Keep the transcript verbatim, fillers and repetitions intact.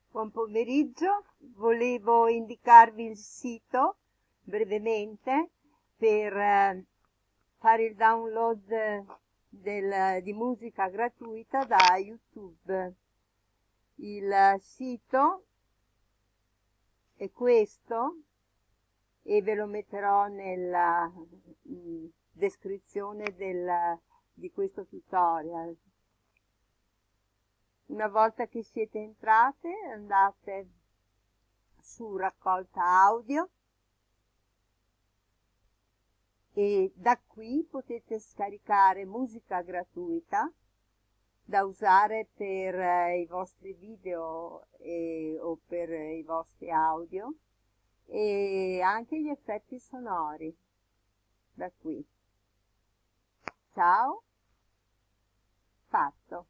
Buon pomeriggio, volevo indicarvi il sito brevemente per eh, fare il download del- di musica gratuita da YouTube. Il sito è questo e ve lo metterò nella mm, descrizione del- di questo tutorial. Una volta che siete entrate, andate su raccolta audio e da qui potete scaricare musica gratuita da usare per eh, i vostri video e- o per i vostri audio e anche gli effetti sonori da qui. Ciao, fatto.